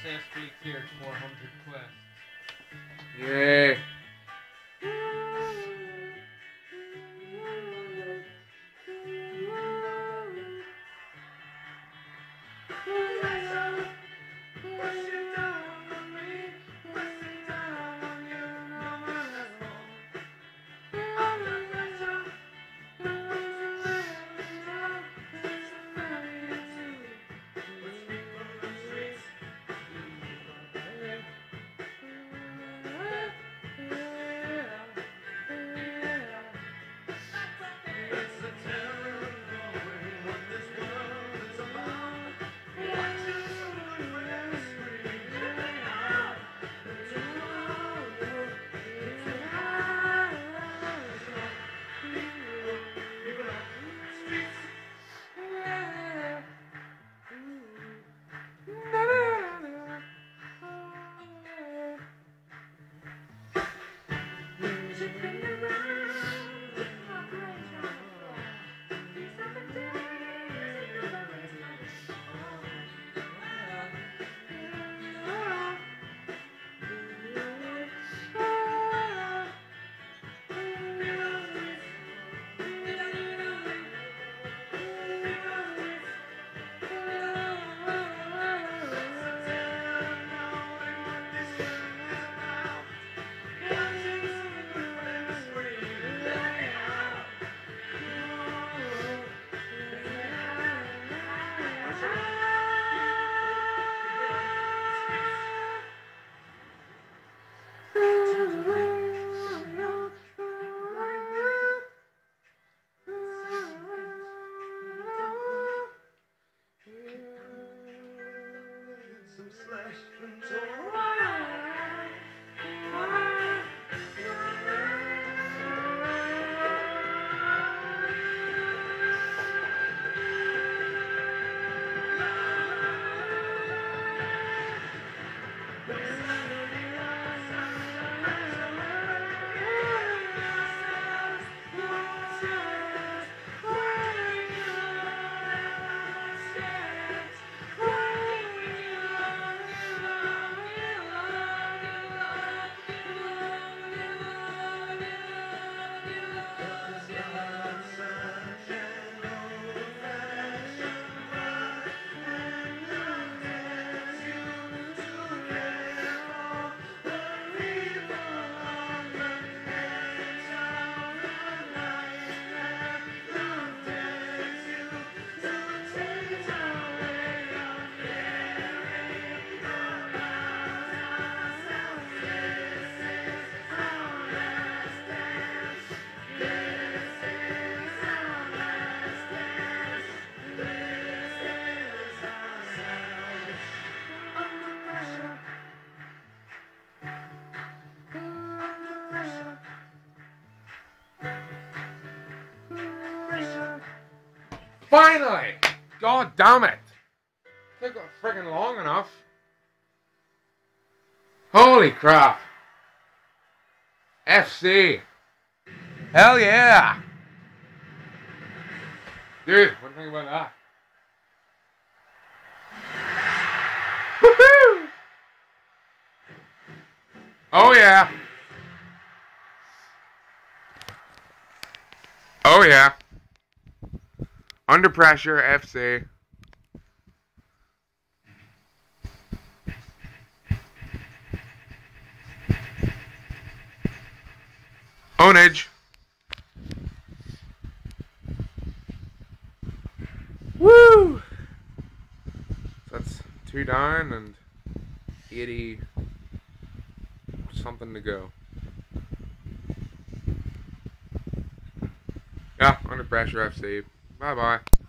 successfully cleared 400 quests. Yay. Finally! God damn it! Took freaking long enough. Holy crap! FC! Hell yeah! Dude, what do you think about that? Woohoo! Oh yeah! Oh yeah! Under pressure, FC. Ownage. Woo! So that's 2 down and 80 something to go. Yeah, under pressure, FC. Bye bye.